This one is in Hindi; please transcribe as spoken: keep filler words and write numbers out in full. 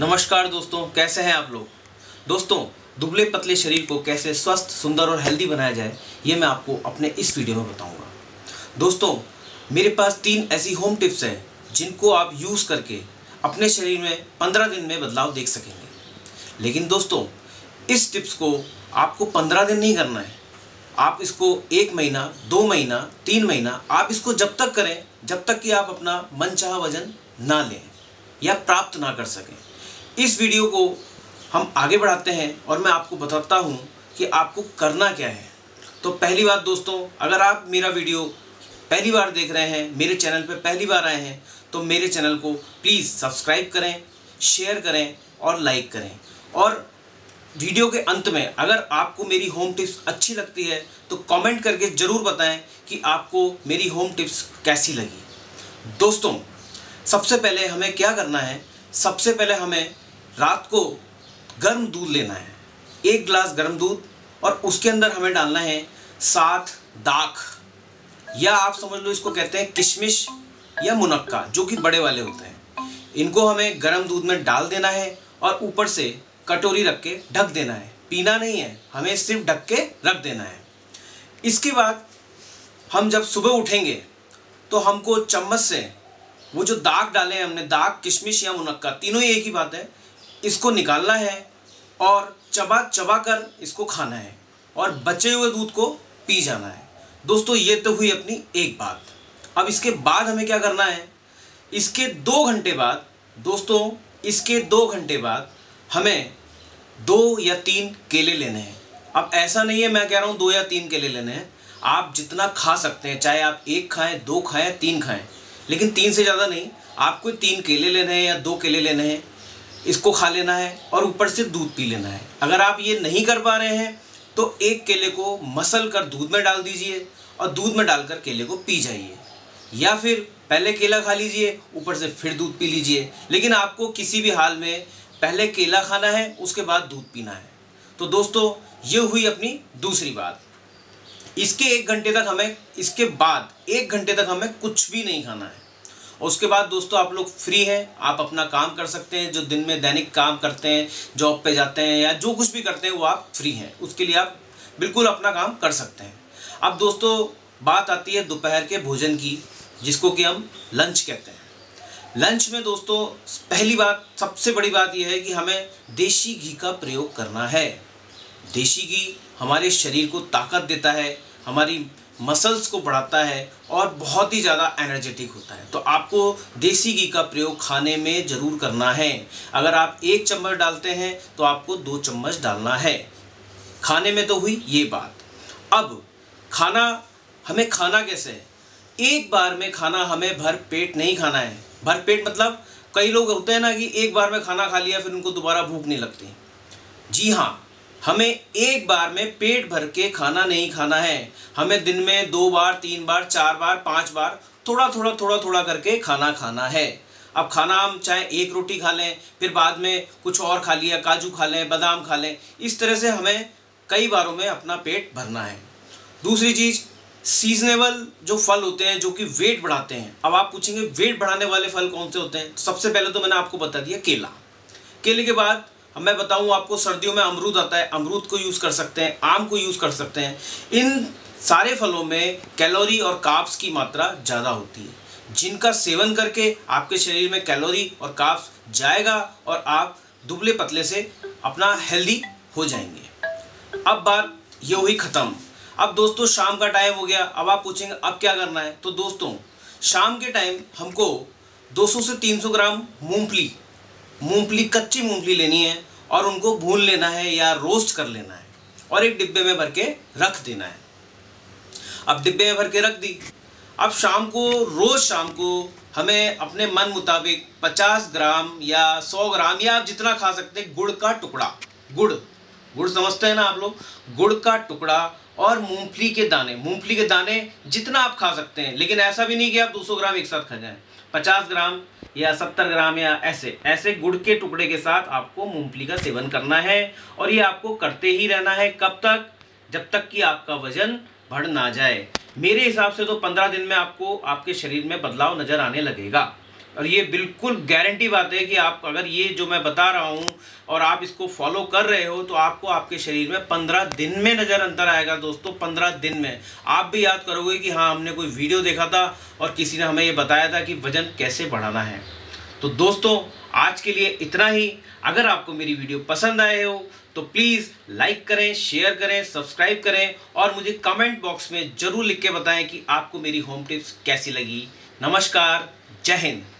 नमस्कार दोस्तों, कैसे हैं आप लोग। दोस्तों, दुबले पतले शरीर को कैसे स्वस्थ, सुंदर और हेल्दी बनाया जाए, ये मैं आपको अपने इस वीडियो में बताऊंगा। दोस्तों, मेरे पास तीन ऐसी होम टिप्स हैं जिनको आप यूज़ करके अपने शरीर में पंद्रह दिन में बदलाव देख सकेंगे। लेकिन दोस्तों, इस टिप्स को आपको पंद्रह दिन नहीं करना है। आप इसको एक महीना, दो महीना, तीन महीना, आप इसको जब तक करें जब तक कि आप अपना मनचाहा वजन ना लें या प्राप्त ना कर सकें। इस वीडियो को हम आगे बढ़ाते हैं और मैं आपको बताता हूं कि आपको करना क्या है। तो पहली बात दोस्तों, अगर आप मेरा वीडियो पहली बार देख रहे हैं, मेरे चैनल पर पहली बार आए हैं, तो मेरे चैनल को प्लीज़ सब्सक्राइब करें, शेयर करें और लाइक करें। और वीडियो के अंत में अगर आपको मेरी होम टिप्स अच्छी लगती है तो कमेंट करके ज़रूर बताएं कि आपको मेरी होम टिप्स कैसी लगी। दोस्तों, सबसे पहले हमें क्या करना है, सबसे पहले हमें रात को गर्म दूध लेना है, एक गिलास गर्म दूध, और उसके अंदर हमें डालना है सात दाख, या आप समझ लो इसको कहते हैं किशमिश या मुनक्का, जो कि बड़े वाले होते हैं। इनको हमें गर्म दूध में डाल देना है और ऊपर से कटोरी रख के ढक देना है। पीना नहीं है, हमें सिर्फ ढक के रख देना है। इसके बाद हम जब सुबह उठेंगे तो हमको चम्मच से वो जो दाग डाले हैं हमने, दाग, किशमिश या मुनक्का, तीनों ही एक ही बात है, इसको निकालना है और चबा चबा कर इसको खाना है और बचे हुए दूध को पी जाना है। दोस्तों, ये तो हुई अपनी एक बात। अब इसके बाद हमें क्या करना है, इसके दो घंटे बाद दोस्तों इसके दो घंटे बाद हमें दो या तीन केले लेने हैं। अब ऐसा नहीं है मैं कह रहा हूँ दो या तीन केले लेने हैं, आप जितना खा सकते हैं, चाहे आप एक खाएं, दो खाएं, तीन खाएं, लेकिन तीन से ज़्यादा नहीं। आपको तीन केले लेने हैं या दो केले लेने हैं, इसको खा लेना है और ऊपर से दूध पी लेना है। अगर आप ये नहीं कर पा रहे हैं तो एक केले को मसल कर दूध में डाल दीजिए और दूध में डालकर केले को पी जाइए, या फिर पहले केला खा लीजिए, ऊपर से फिर दूध पी लीजिए। लेकिन आपको किसी भी हाल में पहले केला खाना है, उसके बाद दूध पीना है। तो दोस्तों, ये हुई अपनी दूसरी बात। इसके एक घंटे तक हमें इसके बाद एक घंटे तक हमें कुछ भी नहीं खाना है। और उसके बाद दोस्तों आप लोग फ्री हैं, आप अपना काम कर सकते हैं। जो दिन में दैनिक काम करते हैं, जॉब पे जाते हैं या जो कुछ भी करते हैं, वो आप फ्री हैं, उसके लिए आप बिल्कुल अपना काम कर सकते हैं। अब दोस्तों बात आती है दोपहर के भोजन की, जिसको कि हम लंच कहते हैं। लंच में दोस्तों पहली बात, सबसे बड़ी बात यह है कि हमें देसी घी का प्रयोग करना है। देसी घी हमारे शरीर को ताकत देता है, हमारी मसल्स को बढ़ाता है और बहुत ही ज़्यादा एनर्जेटिक होता है। तो आपको देसी घी का प्रयोग खाने में ज़रूर करना है। अगर आप एक चम्मच डालते हैं तो आपको दो चम्मच डालना है। खाने में तो हुई ये बात। अब खाना हमें खाना कैसे है, एक बार में खाना हमें भर पेट नहीं खाना है। भर पेट मतलब कई लोग होते हैं ना कि एक बार में खाना खा लिया फिर उनको दोबारा भूख नहीं लगती। जी हाँ, हमें एक बार में पेट भर के खाना नहीं खाना है। हमें दिन में दो बार, तीन बार, चार बार, पांच बार थोड़ा थोड़ा थोड़ा थोड़ा करके खाना खाना है। अब खाना हम चाहे एक रोटी खा लें, फिर बाद में कुछ और खा लिया, काजू खा लें, बादाम खा लें, इस तरह से हमें कई बारों में अपना पेट भरना है। दूसरी चीज़, सीजनेबल जो फल होते हैं जो कि वेट बढ़ाते हैं। अब आप पूछेंगे वेट बढ़ाने वाले फल कौन से होते हैं। सबसे पहले तो मैंने आपको बता दिया केला। केले के बाद मैं बताऊं आपको, सर्दियों में अमरूद आता है, अमरूद को यूज़ कर सकते हैं, आम को यूज़ कर सकते हैं। इन सारे फलों में कैलोरी और कार्ब्स की मात्रा ज़्यादा होती है, जिनका सेवन करके आपके शरीर में कैलोरी और कार्ब्स जाएगा और आप दुबले पतले से अपना हेल्दी हो जाएंगे। अब बात ये हुई ख़त्म। अब दोस्तों शाम का टाइम हो गया। अब आप पूछेंगे अब क्या करना है। तो दोस्तों शाम के टाइम हमको दो सौ से तीन सौ ग्राम मूंगफली मूंगफली कच्ची मूंगफली लेनी है और उनको भून लेना है या रोस्ट कर लेना है और एक डिब्बे में भर के रख देना है। अब डिब्बे में भर के रख दी। अब शाम को, रोज़ शाम को हमें अपने मन मुताबिक पचास ग्राम या सौ ग्राम या आप जितना खा सकते हैं गुड़ का टुकड़ा, गुड़ गुड़ समझते हैं ना आप लोग, गुड़ का टुकड़ा और मूंगफली के दाने, मूंगफली के दाने जितना आप खा सकते हैं। लेकिन ऐसा भी नहीं कि आप दो सौ ग्राम एक साथ खा जाएं। पचास ग्राम या सत्तर ग्राम या ऐसे ऐसे गुड़ के टुकड़े के साथ आपको मूंगफली का सेवन करना है। और ये आपको करते ही रहना है। कब तक? जब तक कि आपका वजन बढ़ ना जाए। मेरे हिसाब से तो पंद्रह दिन में आपको आपके शरीर में बदलाव नज़र आने लगेगा। और ये बिल्कुल गारंटी बात है कि आप अगर ये जो मैं बता रहा हूँ और आप इसको फॉलो कर रहे हो तो आपको आपके शरीर में पंद्रह दिन में नज़र अंतर आएगा। दोस्तों पंद्रह दिन में आप भी याद करोगे कि हाँ हमने कोई वीडियो देखा था और किसी ने हमें ये बताया था कि वज़न कैसे बढ़ाना है। तो दोस्तों आज के लिए इतना ही। अगर आपको मेरी वीडियो पसंद आए हो तो प्लीज़ लाइक करें, शेयर करें, सब्सक्राइब करें और मुझे कमेंट बॉक्स में ज़रूर लिख के बताएं कि आपको मेरी होम टिप्स कैसी लगी। नमस्कार, जय हिंद।